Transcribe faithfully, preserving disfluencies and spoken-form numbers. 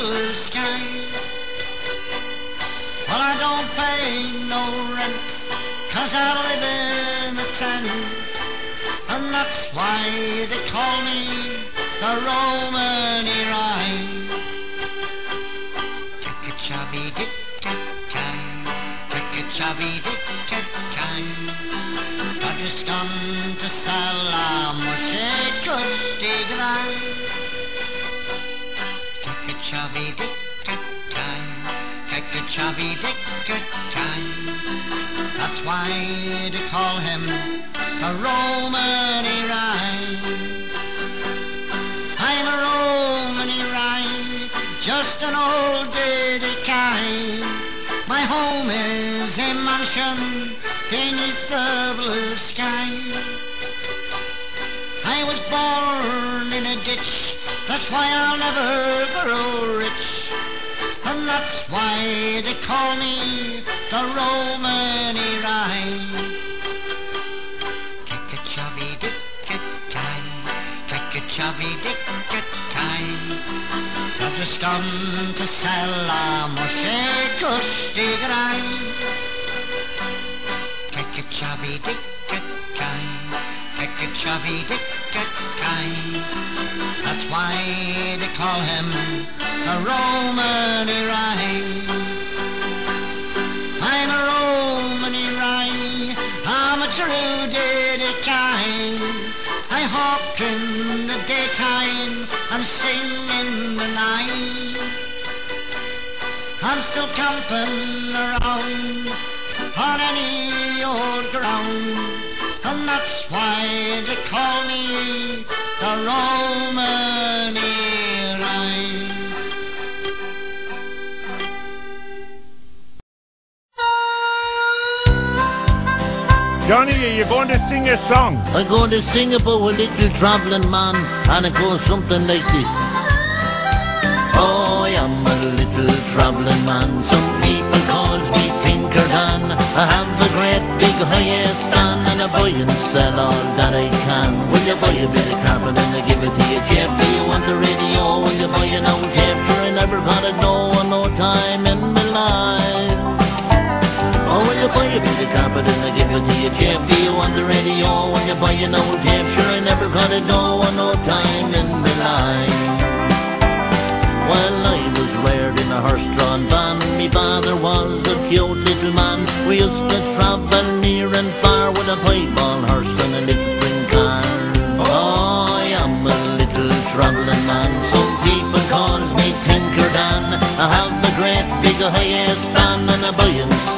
blue sky. Well, I don't pay no rent, 'cause I live in a tent, and that's why they call me the Romany Rye. Tick-a-chubby dick-tit-time, tick-a-chubby dick-tit-time. I've just gone to sell a mushy custy grind. Tick-a-chubby dick-tit-time, tick-a-chubby dick-tit-time. That's why they call him the Romany Rye. I'm a Romany Rye, just an old diddy-kine. My home is a mansion beneath the blue sky. I was born in a ditch, that's why I'll never grow rich, and that's why they call me the Romany Rye. Tick-a-chubby dick-tit-time, tick-a-chubby dick-tit-time. I've just gone to sell a mushy custy grind. Tick-a-chubby dick-tit-time, tick-a-chubby dick-tit-time. That's why they call him the Romany Rye. I'm a Romany Rye, I'm a true diddy-kine. I hawk in the daytime and sing in the night. I'm still camping around on any old ground, and that's why they call me the Romany Rye. Johnny, are you going to sing a song? I'm going to sing about a little travelling man, and it goes something like this. Oh, I am a little travelling man, some people calls me Tinker Dan. I have a great big high stand, and I buy and sell all that I can. Will you buy a bit of carpet and I give it to you cheap? Do you want the radio? Will you buy an old tape? Sure, I never got it, no, no time in my life. Oh, will you buy a bit of carpet and I give it to you cheap? Do you want the radio? Will you buy an old tape? Sure, I never got it, no, no time in my life. Well, I was reared in a horse-drawn van. Me father was a cute little man. We used to travel near and far with a piebald horse and a little spring car. Oh, I am a little travelling man, some people calls me Tinker Dan. I have a great big high stand, and I buy and